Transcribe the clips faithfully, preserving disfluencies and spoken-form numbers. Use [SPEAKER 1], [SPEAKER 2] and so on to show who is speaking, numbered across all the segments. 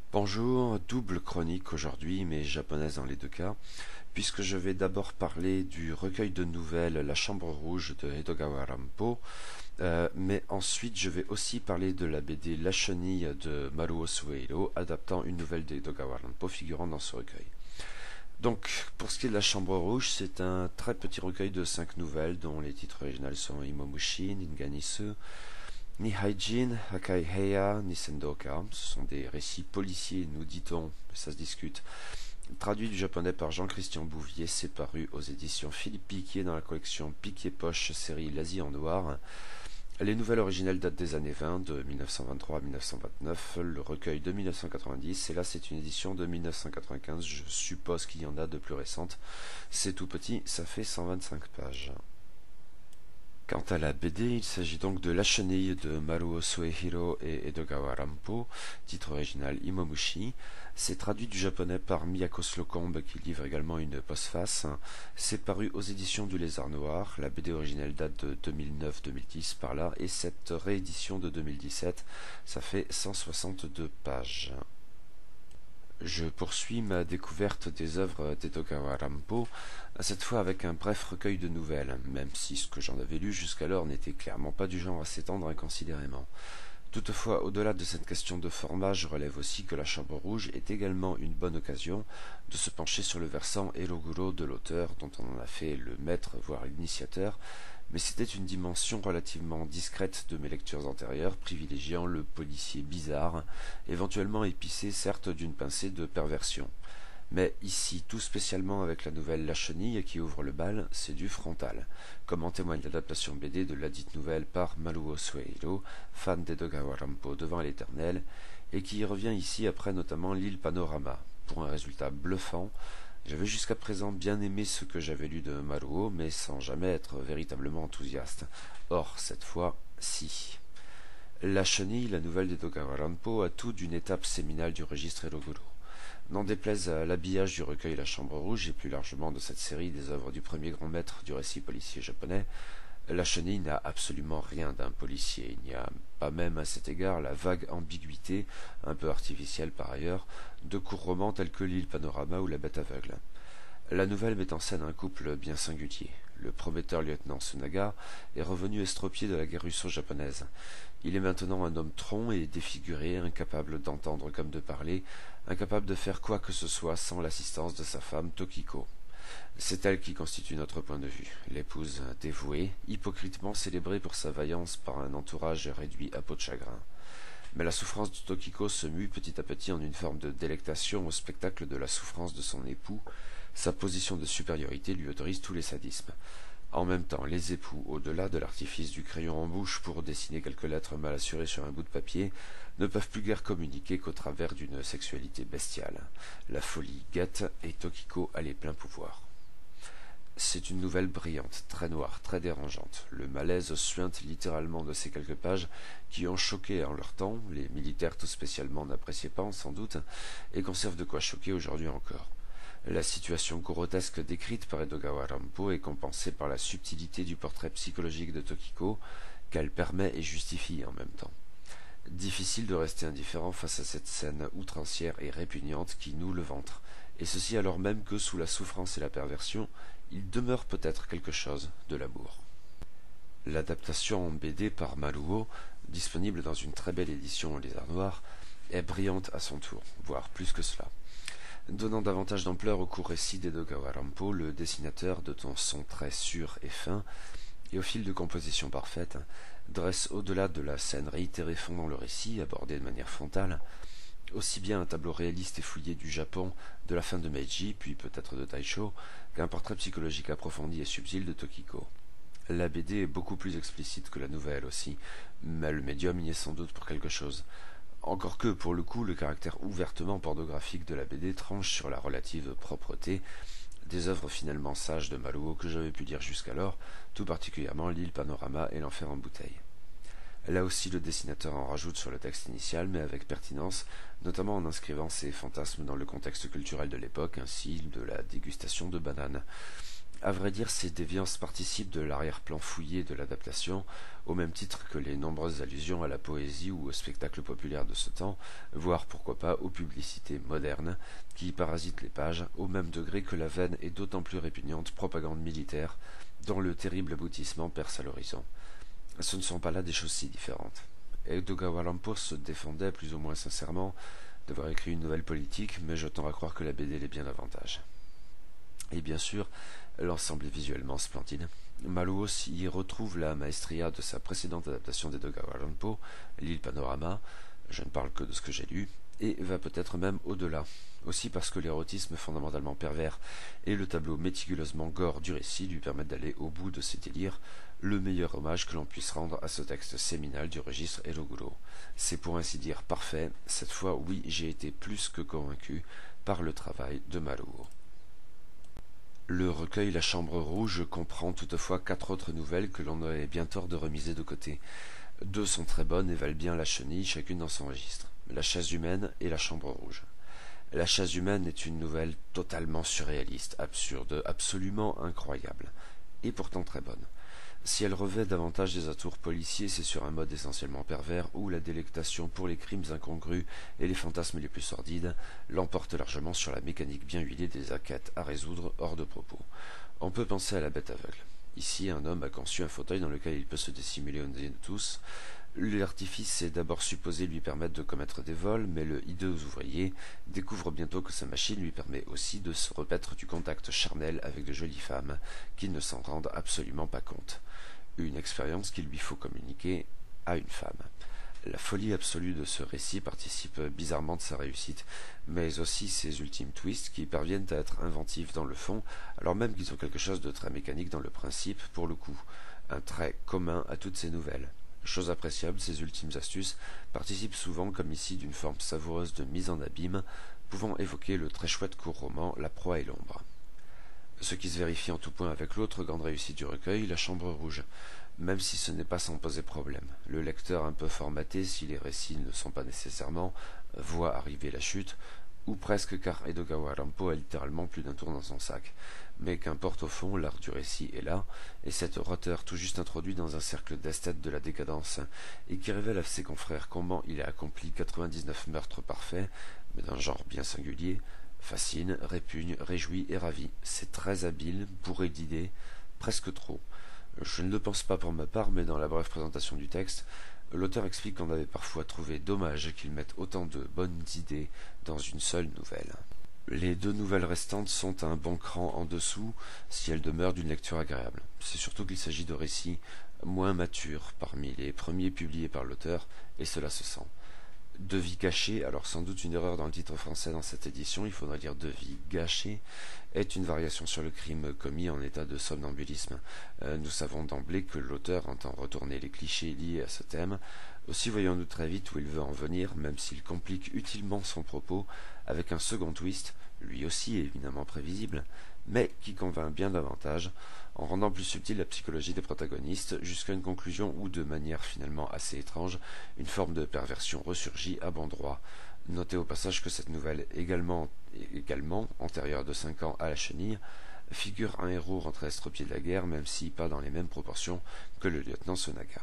[SPEAKER 1] Bonjour, double chronique aujourd'hui, mais japonaise dans les deux cas, puisque je vais d'abord parler du recueil de nouvelles La Chambre Rouge de Edogawa Rampo, euh, mais ensuite je vais aussi parler de la B D La Chenille de Maruo Sueiro, adaptant une nouvelle d'Edogawa Rampo figurant dans ce recueil. Donc, pour ce qui est de La Chambre Rouge, c'est un très petit recueil de cinq nouvelles dont les titres originaux sont Imomushi, Ninganisu, Nihaijin, Hakaiheya, Nisendoka. Ce sont des récits policiers, nous dit-on, ça se discute. Traduit du japonais par Jean-Christian Bouvier, c'est paru aux éditions Philippe Piquier dans la collection Piquier-Poche série L'Asie en noir. Les nouvelles originelles datent des années vingt, de mille neuf cent vingt-trois à mille neuf cent vingt-neuf, le recueil de mille neuf cent quatre-vingt-dix, et là c'est une édition de mille neuf cent quatre-vingt-quinze, je suppose qu'il y en a de plus récentes. C'est tout petit, ça fait cent vingt-cinq pages. Quant à la B D, il s'agit donc de La Chenille de Maruo Suehiro et Edogawa Rampo, titre original Imomushi. C'est traduit du japonais par Miyako Slocombe qui livre également une postface. C'est paru aux éditions du Lézard Noir. La B D originelle date de deux mille neuf deux mille dix par là, et cette réédition de deux mille dix-sept, ça fait cent soixante-deux pages. Je poursuis ma découverte des œuvres d'Edogawa Rampo, cette fois avec un bref recueil de nouvelles, même si ce que j'en avais lu jusqu'alors n'était clairement pas du genre à s'étendre inconsidérément. Toutefois, au-delà de cette question de format, je relève aussi que La Chambre Rouge est également une bonne occasion de se pencher sur le versant Eroguro de l'auteur, dont on en a fait le maître, voire l'initiateur, mais c'était une dimension relativement discrète de mes lectures antérieures, privilégiant le policier bizarre, éventuellement épicé certes d'une pincée de perversion. Mais ici, tout spécialement avec la nouvelle La Chenille qui ouvre le bal, c'est du frontal, comme en témoigne l'adaptation B D de ladite nouvelle par Maruo Sueiro, fan d'Edogawa Rampo devant l'éternel, et qui y revient ici après notamment l'île Panorama, pour un résultat bluffant. J'avais jusqu'à présent bien aimé ce que j'avais lu de Maruo, mais sans jamais être véritablement enthousiaste. Or, cette fois, si. La Chenille, la nouvelle d'Edogawa Rampo, a tout d'une étape séminale du registre Eroguro. N'en déplaise à l'habillage du recueil La Chambre Rouge et plus largement de cette série des œuvres du premier grand maître du récit policier japonais, La Chenille n'a absolument rien d'un policier. Il n'y a pas même à cet égard la vague ambiguïté, un peu artificielle par ailleurs, de courts romans tels que L'île Panorama ou La Bête aveugle. La nouvelle met en scène un couple bien singulier. Le prometteur lieutenant Sunaga est revenu estropié de la guerre russo-japonaise. Il est maintenant un homme tronc et défiguré, incapable d'entendre comme de parler, incapable de faire quoi que ce soit sans l'assistance de sa femme Tokiko. C'est elle qui constitue notre point de vue, l'épouse dévouée, hypocritement célébrée pour sa vaillance par un entourage réduit à peau de chagrin. Mais la souffrance de Tokiko se mue petit à petit en une forme de délectation au spectacle de la souffrance de son époux. Sa position de supériorité lui autorise tous les sadismes. En même temps, les époux, au-delà de l'artifice du crayon en bouche pour dessiner quelques lettres mal assurées sur un bout de papier, ne peuvent plus guère communiquer qu'au travers d'une sexualité bestiale. La folie guette et Tokiko a les pleins pouvoirs. C'est une nouvelle brillante, très noire, très dérangeante. Le malaise suinte littéralement de ces quelques pages qui ont choqué en leur temps, les militaires tout spécialement n'appréciaient pas sans doute, et conservent de quoi choquer aujourd'hui encore. La situation grotesque décrite par Edogawa Rampo est compensée par la subtilité du portrait psychologique de Tokiko, qu'elle permet et justifie en même temps. Difficile de rester indifférent face à cette scène outrancière et répugnante qui noue le ventre, et ceci alors même que, sous la souffrance et la perversion, il demeure peut-être quelque chose de l'amour. L'adaptation en B D par Maruo, disponible dans une très belle édition au Lézard Noir, est brillante à son tour, voire plus que cela. Donnant davantage d'ampleur au court récit d'Edogawa Rampo, le dessinateur, de son trait sûr et fin, et au fil de composition parfaite, dresse au-delà de la scène réitérée fondant le récit, abordé de manière frontale, aussi bien un tableau réaliste et fouillé du Japon de la fin de Meiji, puis peut-être de Taisho, qu'un portrait psychologique approfondi et subtil de Tokiko. La B D est beaucoup plus explicite que la nouvelle aussi, mais le médium y est sans doute pour quelque chose. Encore que, pour le coup, le caractère ouvertement pornographique de la B D tranche sur la relative propreté des œuvres finalement sages de Maruo que j'avais pu lire jusqu'alors, tout particulièrement L'île Panorama et L'enfer en bouteille. Là aussi, le dessinateur en rajoute sur le texte initial, mais avec pertinence, notamment en inscrivant ses fantasmes dans le contexte culturel de l'époque, ainsi de la dégustation de bananes. À vrai dire, ces déviances participent de l'arrière-plan fouillé de l'adaptation, au même titre que les nombreuses allusions à la poésie ou au spectacle populaire de ce temps, voire pourquoi pas aux publicités modernes, qui parasitent les pages, au même degré que la vaine et d'autant plus répugnante propagande militaire, dont le terrible aboutissement perce à l'horizon. Ce ne sont pas là des choses si différentes. Edogawa Walampo se défendait plus ou moins sincèrement d'avoir écrit une nouvelle politique, mais je tends à croire que la B D l'est bien davantage. Et bien sûr, l'ensemble est visuellement splendide. Maluos y retrouve la maestria de sa précédente adaptation d'Edogawa Walampo, l'île Panorama, je ne parle que de ce que j'ai lu, et va peut-être même au-delà, aussi parce que l'érotisme fondamentalement pervers et le tableau méticuleusement gore du récit lui permettent d'aller au bout de ses délires, le meilleur hommage que l'on puisse rendre à ce texte séminal du registre Eroguro. C'est pour ainsi dire parfait, cette fois oui j'ai été plus que convaincu par le travail de Maruo. Le recueil La Chambre Rouge comprend toutefois quatre autres nouvelles que l'on aurait bien tort de remiser de côté. Deux sont très bonnes et valent bien la chenille, chacune dans son registre. La chaise humaine et La Chambre Rouge. La chaise humaine est une nouvelle totalement surréaliste, absurde, absolument incroyable, et pourtant très bonne. Si elle revêt davantage des atours policiers, c'est sur un mode essentiellement pervers où la délectation pour les crimes incongrus et les fantasmes les plus sordides l'emporte largement sur la mécanique bien huilée des enquêtes à résoudre hors de propos. On peut penser à La Bête aveugle. Ici, un homme a conçu un fauteuil dans lequel il peut se dissimuler aux yeux de tous. L'artifice est d'abord supposé lui permettre de commettre des vols, mais le hideux ouvrier découvre bientôt que sa machine lui permet aussi de se repaître du contact charnel avec de jolies femmes qui ne s'en rendent absolument pas compte. Une expérience qu'il lui faut communiquer à une femme. La folie absolue de ce récit participe bizarrement de sa réussite, mais aussi ses ultimes twists qui parviennent à être inventifs dans le fond, alors même qu'ils ont quelque chose de très mécanique dans le principe, pour le coup, un trait commun à toutes ces nouvelles. Chose appréciable, ces ultimes astuces participent souvent, comme ici, d'une forme savoureuse de mise en abîme, pouvant évoquer le très chouette court roman La proie et l'ombre. Ce qui se vérifie en tout point avec l'autre grande réussite du recueil, La Chambre Rouge, même si ce n'est pas sans poser problème. Le lecteur un peu formaté, si les récits ne sont pas nécessairement, voit arriver la chute, ou presque car Edogawa Walampo a littéralement plus d'un tour dans son sac. Mais qu'importe au fond, l'art du récit est là, et cet orateur tout juste introduit dans un cercle d'esthètes de la décadence, et qui révèle à ses confrères comment il a accompli quatre-vingt-dix-neuf meurtres parfaits, mais d'un genre bien singulier, fascine, répugne, réjouit et ravit. C'est très habile, bourré d'idées, presque trop. Je ne le pense pas pour ma part, mais dans la brève présentation du texte, l'auteur explique qu'on avait parfois trouvé dommage qu'il mette autant de bonnes idées dans une seule nouvelle. Les deux nouvelles restantes sont un bon cran en dessous si elles demeurent d'une lecture agréable. C'est surtout qu'il s'agit de récits moins matures parmi les premiers publiés par l'auteur, et cela se sent. De vie gâchée, alors sans doute une erreur dans le titre français dans cette édition, il faudrait dire de vie gâchée, est une variation sur le crime commis en état de somnambulisme. Euh, nous savons d'emblée que l'auteur entend retourner les clichés liés à ce thème. Aussi voyons-nous très vite où il veut en venir, même s'il complique utilement son propos avec un second twist, lui aussi évidemment prévisible, mais qui convainc bien davantage, en rendant plus subtile la psychologie des protagonistes, jusqu'à une conclusion où, de manière finalement assez étrange, une forme de perversion ressurgit à bon droit. Notez au passage que cette nouvelle, également, également antérieure de cinq ans à la chenille, figure un héros rentré à estropié de la guerre, même si pas dans les mêmes proportions que le lieutenant Sonaga.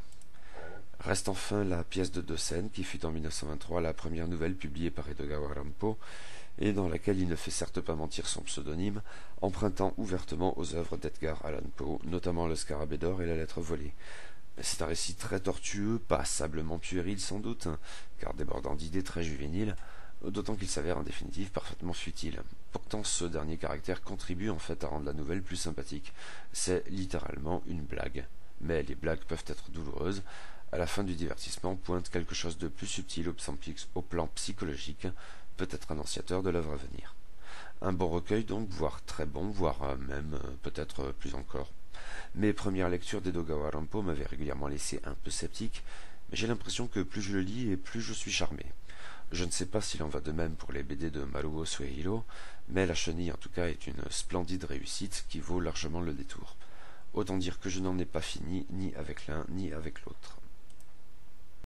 [SPEAKER 1] Reste enfin la pièce de deux scènes, qui fut en mille neuf cent vingt-trois la première nouvelle publiée par Edogawa Walampo, et dans laquelle il ne fait certes pas mentir son pseudonyme, empruntant ouvertement aux œuvres d'Edgar Allan Poe, notamment Le Scarabée d'or et La lettre volée. C'est un récit très tortueux, passablement puéril sans doute, car débordant d'idées très juvéniles, d'autant qu'il s'avère en définitive parfaitement futile. Pourtant, ce dernier caractère contribue en fait à rendre la nouvelle plus sympathique. C'est littéralement une blague. Mais les blagues peuvent être douloureuses. À la fin du divertissement pointe quelque chose de plus subtil au plan psychologique, peut-être annonciateur de l'œuvre à venir. Un bon recueil donc, voire très bon, voire même peut-être plus encore. Mes premières lectures d'Edogawa Walampo m'avaient régulièrement laissé un peu sceptique, mais j'ai l'impression que plus je le lis et plus je suis charmé. Je ne sais pas s'il en va de même pour les B D de Maruo Suehiro, mais La Chenille en tout cas est une splendide réussite qui vaut largement le détour. Autant dire que je n'en ai pas fini ni avec l'un ni avec l'autre.